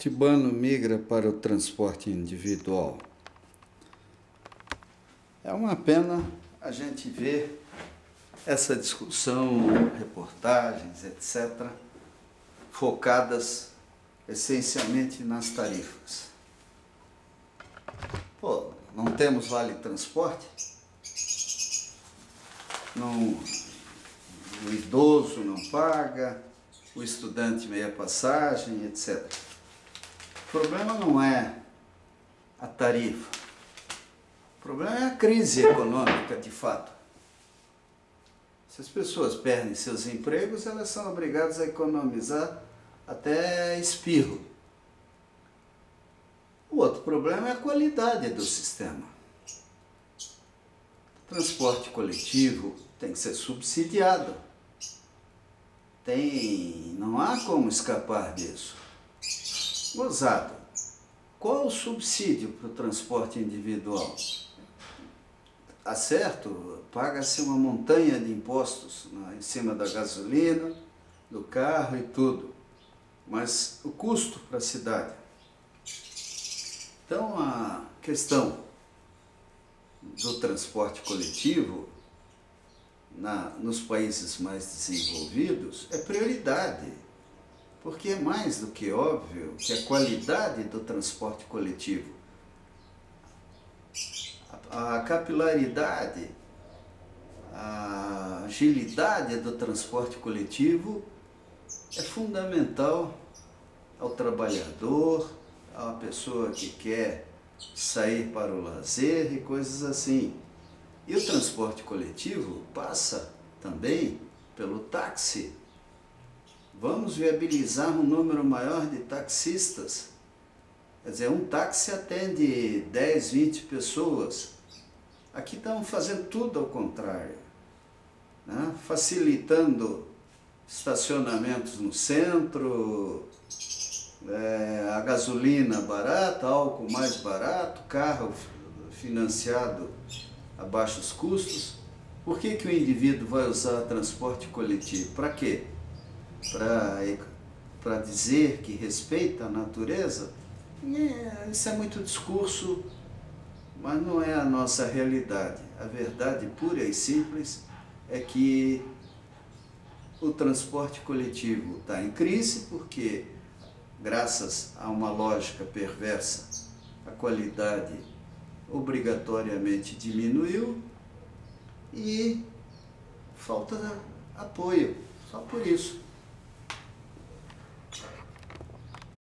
Curitibano migra para o transporte individual. É uma pena a gente ver essa discussão, reportagens, etc., focadas essencialmente nas tarifas. Pô, não temos vale transporte? Não, o idoso não paga, o estudante meia passagem, etc. O problema não é a tarifa. O problema é a crise econômica, de fato. Se as pessoas perdem seus empregos, elas são obrigadas a economizar até espirro. O outro problema é a qualidade do sistema. O transporte coletivo tem que ser subsidiado. Não há como escapar disso. Gozado, qual o subsídio para o transporte individual? Tá certo, paga-se uma montanha de impostos em cima da gasolina, do carro e tudo, mas o custo para a cidade. Então a questão do transporte coletivo nos países mais desenvolvidos é prioridade, porque é mais do que óbvio que a qualidade do transporte coletivo, a capilaridade, a agilidade do transporte coletivo é fundamental ao trabalhador, à pessoa que quer sair para o lazer e coisas assim. E o transporte coletivo passa também pelo táxi. Vamos viabilizar um número maior de taxistas. Quer dizer, um táxi atende 10, 20 pessoas. Aqui estamos fazendo tudo ao contrário, né? Facilitando estacionamentos no centro, a gasolina barata, álcool mais barato, carro financiado a baixos custos. Por que o indivíduo vai usar transporte coletivo? Para quê? Para dizer que respeita a natureza? Isso é muito discurso, mas não é a nossa realidade. A verdade pura e simples é que o transporte coletivo está em crise porque, graças a uma lógica perversa, a qualidade obrigatoriamente diminuiu e falta apoio, só por isso.